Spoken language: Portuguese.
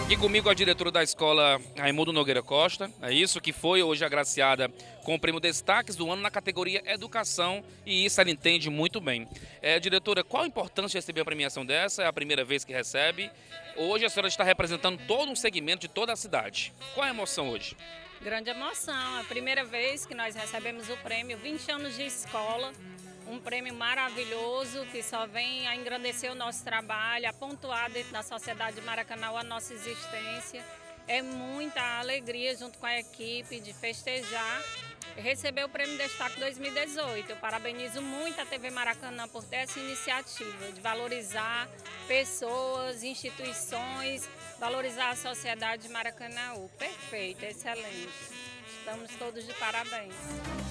Aqui comigo a diretora da escola Raimundo Nogueira Costa, é isso, que foi hoje agraciada com o prêmio Destaques do Ano na categoria Educação, e isso ela entende muito bem. Diretora, qual a importância de receber a premiação dessa? É a primeira vez que recebe. Hoje a senhora está representando todo um segmento de toda a cidade. Qual a emoção hoje? Grande emoção, é a primeira vez que nós recebemos o prêmio, 20 anos de escola, um prêmio maravilhoso que só vem a engrandecer o nosso trabalho, a pontuar dentro da sociedade de Maracanã a nossa existência. É muita alegria junto com a equipe de festejar e receber o Prêmio Destaque 2018. Eu parabenizo muito a TV Maracanã por ter essa iniciativa de valorizar pessoas, instituições, valorizar a sociedade de Maracanã. Perfeito, excelente. Estamos todos de parabéns.